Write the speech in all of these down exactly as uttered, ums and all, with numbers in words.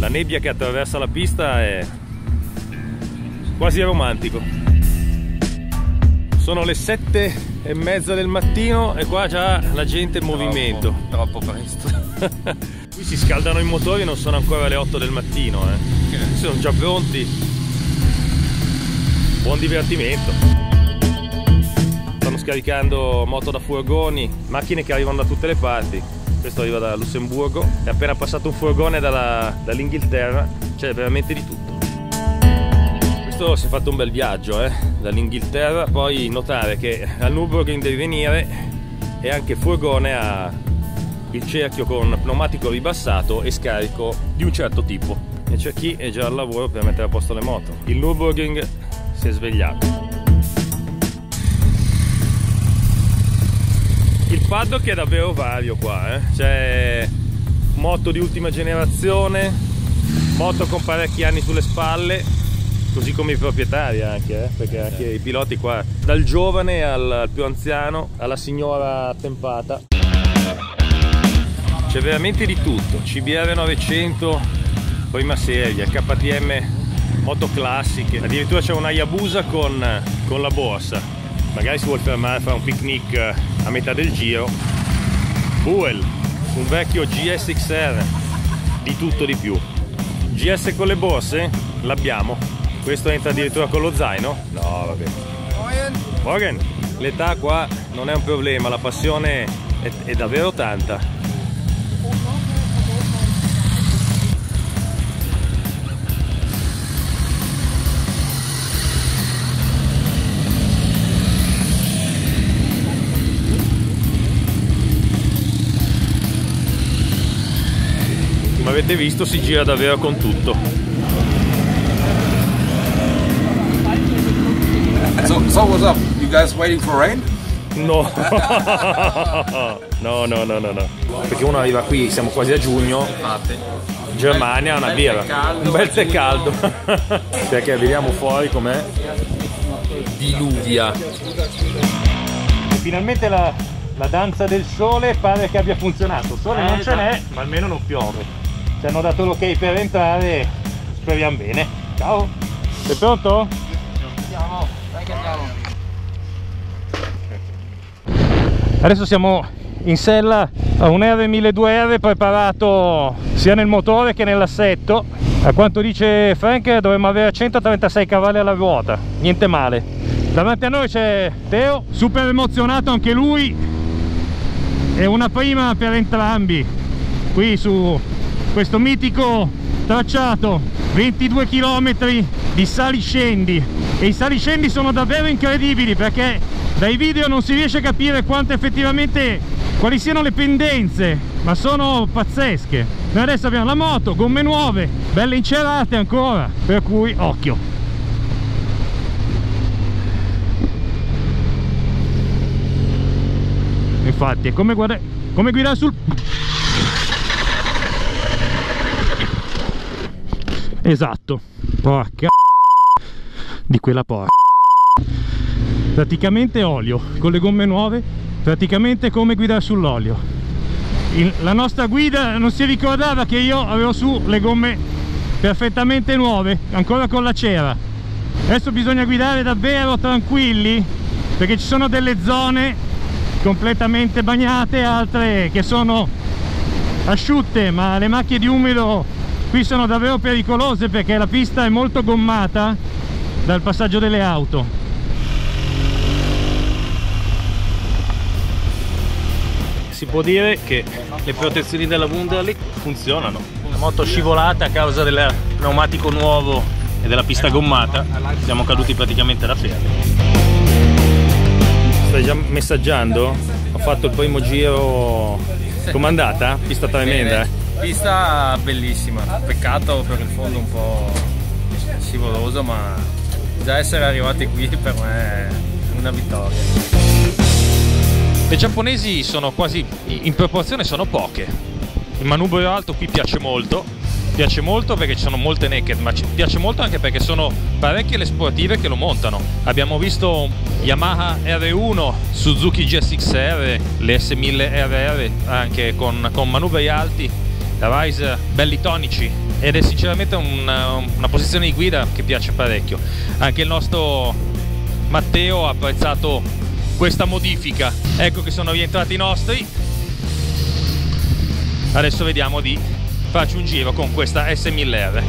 la nebbia che attraversa la pista è quasi romantico. Sono le sette e mezza del mattino e qua già la gente in movimento. Troppo, troppo presto. Qui si scaldano i motori, non sono ancora le otto del mattino, eh. Okay. Sono già pronti. Buon divertimento. Stanno scaricando moto da furgoni, macchine che arrivano da tutte le parti. Questo arriva da Lussemburgo, è appena passato un furgone dall'Inghilterra, c'è veramente di tutto. Questo si è fatto un bel viaggio, eh, dall'Inghilterra, poi notare che al Nürburgring devi venire e anche furgone ha il cerchio con pneumatico ribassato e scarico di un certo tipo. E c'è chi è già al lavoro per mettere a posto le moto. Il Nürburgring si è svegliato. Il paddock è davvero vario qua, eh? C'è moto di ultima generazione, moto con parecchi anni sulle spalle, così come i proprietari anche, eh? Perché anche i piloti qua, dal giovane al, al più anziano, alla signora attempata. C'è veramente di tutto, C B R novecento, prima serie, K T M, moto classiche, addirittura c'è una Hayabusa con, con la borsa. Magari si vuol fermare a fare un picnic a metà del giro. Buell, un vecchio G S X R, di tutto di più. G S con le borse? L'abbiamo. Questo entra addirittura con lo zaino? No, vabbè. Morgan, l'età qua non è un problema, la passione è, è davvero tanta. Come avete visto si gira davvero con tutto. So, so what's up? You guys waiting for rain? No. No, no, no, no, no. Perché uno arriva qui, siamo quasi a giugno. Germania, una birra. Un bel tè caldo. Perché vediamo fuori com'è. Diluvia. Finalmente la, la danza del sole pare che abbia funzionato. Il sole non ce n'è, ma almeno non piove. Ci hanno dato l'ok per entrare, speriamo bene. Ciao! Sei pronto? Andiamo, dai che andiamo. Adesso siamo in sella a un R milleduecento R preparato sia nel motore che nell'assetto. A quanto dice Frank dovremmo avere centotrentasei cavalli alla ruota, niente male. Davanti a noi c'è Teo, super emozionato anche lui. È una prima per entrambi qui su questo mitico tracciato, ventidue chilometri di saliscendi, e i saliscendi sono davvero incredibili perché dai video non si riesce a capire quanto effettivamente, quali siano le pendenze, ma sono pazzesche. Noi adesso abbiamo la moto, gomme nuove, belle incerate ancora, per cui occhio. Infatti è come guardare, come guidare sul... Esatto, porca di quella porca. Praticamente olio, con le gomme nuove, praticamente come guidare sull'olio. La nostra guida non si ricordava che io avevo su le gomme perfettamente nuove, ancora con la cera. Adesso bisogna guidare davvero tranquilli, perché ci sono delle zone completamente bagnate, altre che sono asciutte, ma le macchie di umido qui sono davvero pericolose perché la pista è molto gommata dal passaggio delle auto. Si può dire che le protezioni della Wunderlich funzionano. La moto scivolata a causa del pneumatico nuovo e della pista gommata, siamo caduti praticamente da ferro. Stai già messaggiando? Ho fatto il primo giro. Com'è andata? Pista tremenda, eh? Pista bellissima, peccato per il fondo un po' scivoloso, ma già essere arrivati qui per me è una vittoria. Le giapponesi sono quasi, in proporzione sono poche. Il manubrio alto qui piace molto, piace molto perché ci sono molte naked, ma ci piace molto anche perché sono parecchie le sportive che lo montano. Abbiamo visto Yamaha R uno, Suzuki G S X R, le S mille R R anche con, con manubri alti. da Rise belli tonici, ed è sinceramente una, una posizione di guida che piace parecchio. Anche il nostro Matteo ha apprezzato questa modifica. Ecco che sono rientrati i nostri. Adesso vediamo di farci un giro con questa S mille R.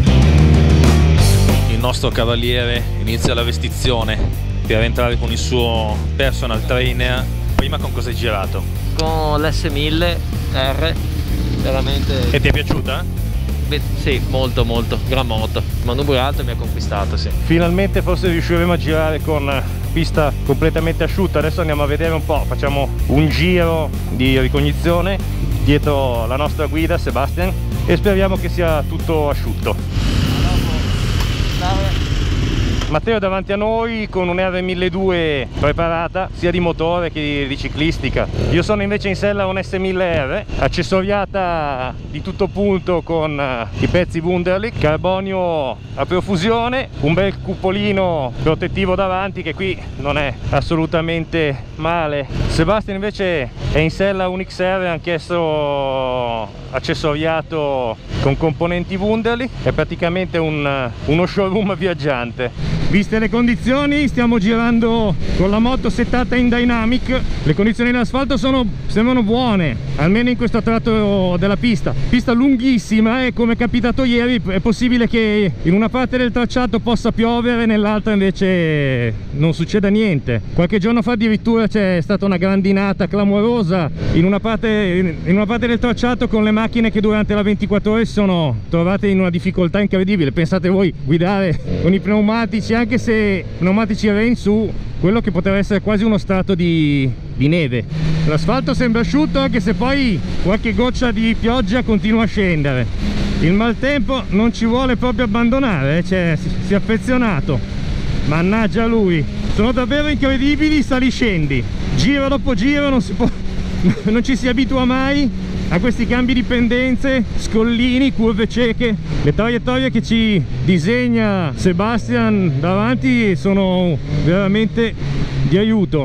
Il nostro cavaliere inizia la vestizione per entrare con il suo personal trainer. Prima con cosa hai girato? Con l'S mille R, veramente. E ti è piaciuta? Beh, sì, molto molto, gran moto. Il manubrio alto mi ha conquistato, sì. Finalmente forse riusciremo a girare con pista completamente asciutta. Adesso andiamo a vedere un po', facciamo un giro di ricognizione dietro la nostra guida Sebastian e speriamo che sia tutto asciutto. Matteo è davanti a noi con un R milleduecento preparata sia di motore che di ciclistica. Io sono invece in sella a un S mille R accessoriata di tutto punto con i pezzi Wunderlich, carbonio a profusione, un bel cupolino protettivo davanti che qui non è assolutamente male. Sebastian invece è in sella a un X R anch'esso accessoriato con componenti Wunderlich, è praticamente un, uno showroom viaggiante. Viste le condizioni, stiamo girando con la moto settata in dynamic. Le condizioni dell'asfalto sono, sembrano buone, almeno in questo tratto della pista. Pista lunghissima e come è capitato ieri è possibile che in una parte del tracciato possa piovere, nell'altra invece non succeda niente. Qualche giorno fa addirittura c'è stata una grandinata clamorosa in una parte, in una parte del tracciato con le macchine che durante la ventiquattro ore si sono trovate in una difficoltà incredibile. Pensate voi guidare con i pneumatici, anche se pneumatici rain, su quello che poteva essere quasi uno strato di, di neve. L'asfalto sembra asciutto anche se poi qualche goccia di pioggia continua a scendere. Il maltempo non ci vuole proprio abbandonare, eh? Cioè, si, si è affezionato. Mannaggia lui, sono davvero incredibili i saliscendi, giro dopo giro, non si può non ci si abitua mai a questi cambi di pendenze, scollini, curve cieche. Le traiettorie che ci disegna Sebastian davanti sono veramente di aiuto.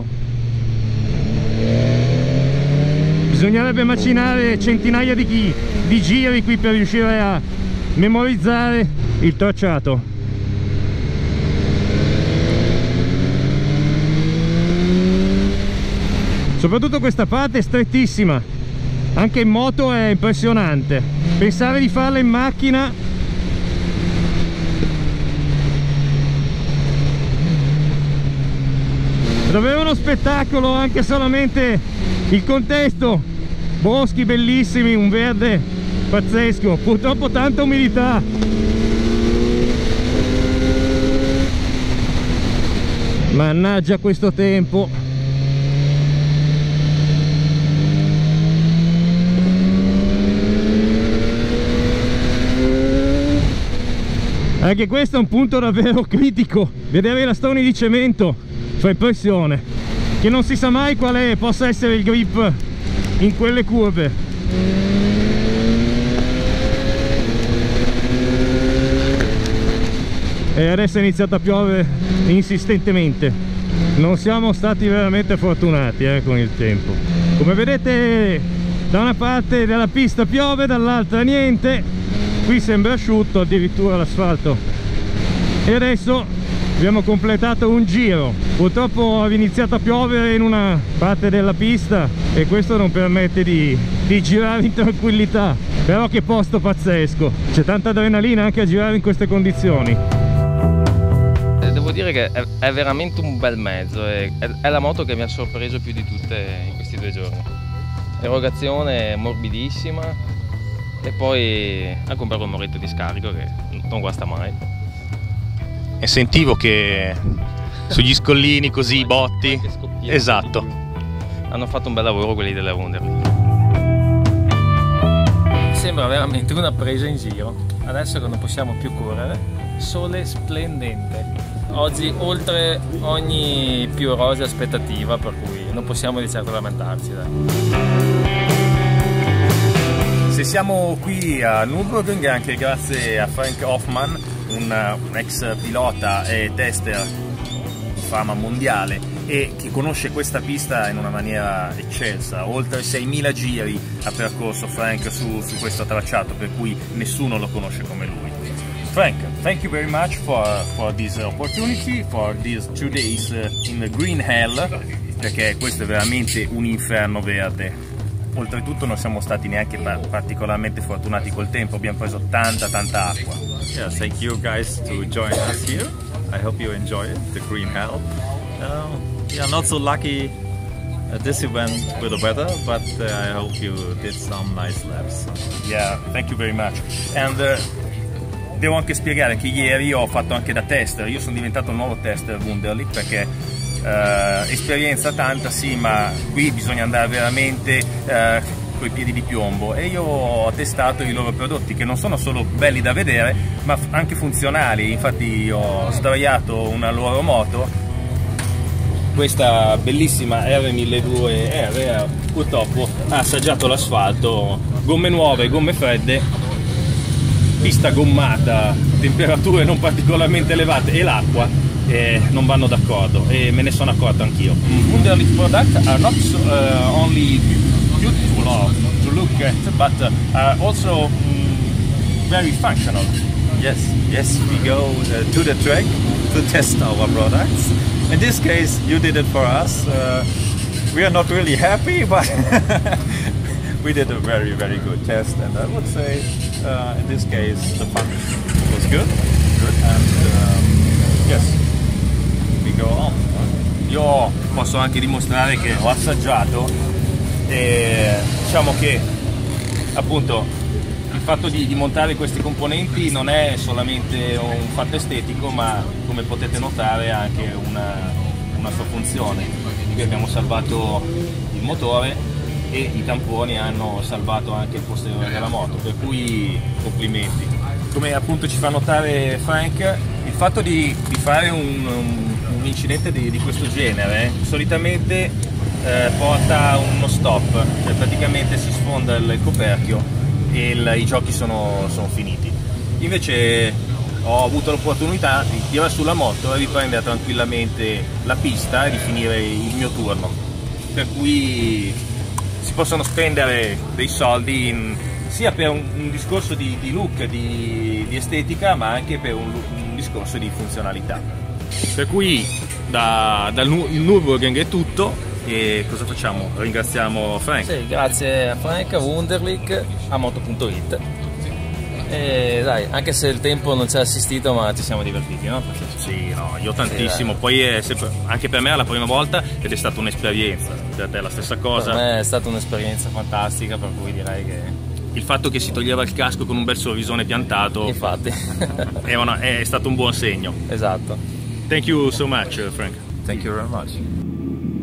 Bisognerebbe macinare centinaia di, di giri qui per riuscire a memorizzare il tracciato. Soprattutto questa parte è strettissima, anche in moto è impressionante. Pensare di farla in macchina è davvero uno spettacolo, anche solamente il contesto. Boschi bellissimi, un verde pazzesco, purtroppo tanta umidità. Mannaggia questo tempo. Anche questo è un punto davvero critico. Vedere i lastoni di cemento fa impressione, che non si sa mai quale possa essere il grip in quelle curve. E adesso è iniziato a piovere insistentemente. Non siamo stati veramente fortunati eh, con il tempo. Come vedete, da una parte della pista piove, dall'altra niente. Qui sembra asciutto addirittura l'asfalto. E adesso abbiamo completato un giro. Purtroppo ha iniziato a piovere in una parte della pista e questo non permette di, di girare in tranquillità. Però che posto pazzesco, c'è tanta adrenalina anche a girare in queste condizioni. Devo dire che è, è veramente un bel mezzo, è, è la moto che mi ha sorpreso più di tutte in questi due giorni. Erogazione morbidissima. E poi anche un bel rumoretto di scarico che non guasta mai. E sentivo che sugli scollini così, i botti. Esatto. Hanno fatto un bel lavoro quelli della Wunderlich. Sembra veramente una presa in giro. Adesso che non possiamo più correre, sole splendente. Oggi oltre ogni più rosea aspettativa, per cui non possiamo di certo lamentarci. Dai. Se siamo qui a Nürburgring è anche grazie a Frank Hoffmann, un, un ex pilota e tester di fama mondiale, e che conosce questa pista in una maniera eccelsa. Oltre seimila giri ha percorso Frank su, su questo tracciato, per cui nessuno lo conosce come lui. Frank, thank you very much for, for this opportunity, for these two days in the green hell, perché questo è veramente un inferno verde. Oltretutto non siamo stati neanche particolarmente fortunati col tempo, abbiamo preso tanta tanta acqua. Yeah, thank you guys to join us here. I hope you enjoy it, the green hell. Uh, yeah, not so lucky at this event with the weather, but uh, I hope you did some nice laps. Yeah, thank you very much. And uh, devo anche spiegare che ieri ho fatto anche da tester, io sono diventato un nuovo tester Wunderlich, perché Uh, esperienza tanta sì, ma qui bisogna andare veramente uh, coi piedi di piombo, e io ho testato i loro prodotti, che non sono solo belli da vedere ma anche funzionali. Infatti ho sdraiato una loro moto, questa bellissima R milleduecento R, purtroppo ha assaggiato l'asfalto, gomme nuove, gomme fredde, pista gommata, temperature non particolarmente elevate e l'acqua Eh, non vanno d'accordo, e me ne sono accorto anch'io. Wunderlich products are not so, uh, only beautiful to look at, but uh, are also um, very functional. Yes, yes, we go uh, to the track to test our products. In this case, you did it for us. Uh, we are not really happy, but we did a very, very good test, and I would say uh, in this case the fun was good. Good, and um, yes. Go on. Io posso anche dimostrare che ho assaggiato, e diciamo che appunto il fatto di, di montare questi componenti non è solamente un fatto estetico, ma come potete notare ha anche una, una sua funzione. Qui abbiamo salvato il motore e i tamponi hanno salvato anche il posteriore della moto, per cui complimenti. Come appunto ci fa notare Frank, il fatto di, di fare un, un, un incidente di, di questo genere solitamente eh, porta a uno stop, cioè praticamente si sfonda il coperchio e il, i giochi sono, sono finiti. Invece ho avuto l'opportunità di tirare sulla moto e riprendere tranquillamente la pista e di finire il mio turno, per cui si possono spendere dei soldi in, sia per un, un discorso di, di look, di, di estetica, ma anche per un, un discorso di funzionalità. Per cui da, dal Nürburgring è tutto, e cosa facciamo? Ringraziamo Frank. Sì, grazie a Frank, a Wunderlich, a moto punto it. E dai, anche se il tempo non ci ha assistito, ma ci siamo divertiti, no? Sì, no, io tantissimo, sì, poi è sempre, anche per me è la prima volta ed è stata un'esperienza. Per te è la stessa cosa? Per me è stata un'esperienza fantastica, per cui direi che il fatto che si toglieva il casco con un bel sorrisone piantato, infatti è, una, è stato un buon segno. Esatto. Thank you so much, Frank. Thank you very much.